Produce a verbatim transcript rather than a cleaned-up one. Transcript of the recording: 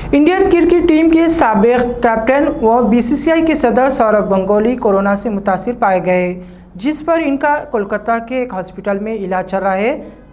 Indian cricket team के साबिक captain व बीसीसीआई के सदर सौरभ गंगुली कोरोना से मुतासिर पाए गए, जिस पर इनका कोलकाता के एक हॉस्पिटल में इलाज चल रहा है।